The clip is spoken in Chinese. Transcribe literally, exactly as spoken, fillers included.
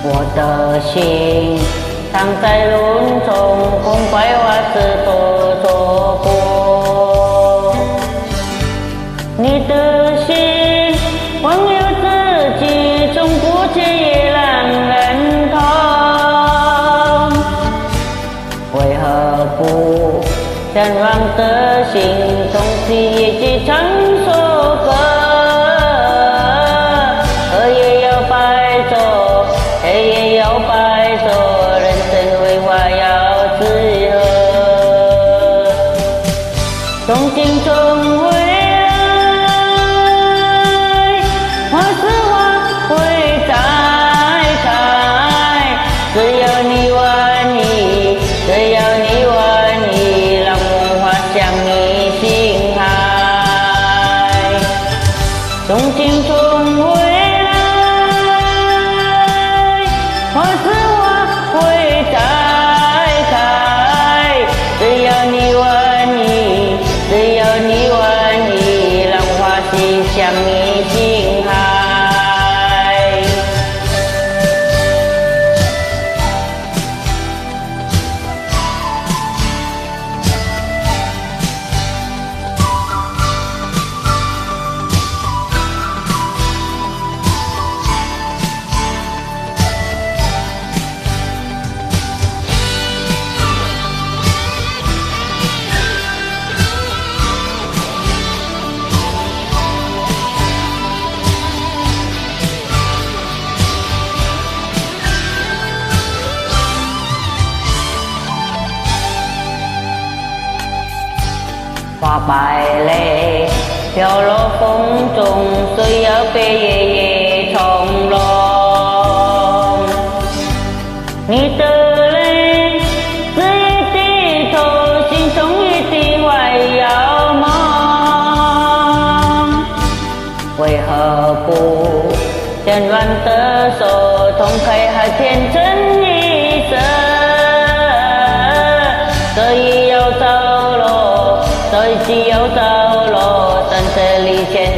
我的心藏在轮中，空怀花枝多错过。你的心忘了自己，从不觉也让人痛。为何不向往的心，从此也去唱首歌？河也要白走，黑也要白走，人生为花要自由。从今重回来，花是花会再开，只要你愿意，只要你愿意，让梦花向你心海。从今重回来，花是花会再开，只要你愿意，只要你愿意，让花期向你心海。花败泪飘落风中，谁要被夜夜从容？你的泪只一低头，心中一滴怀遥梦。为何不将软的手痛开，还天真一生？这一要着落，这一季要着落，三十里前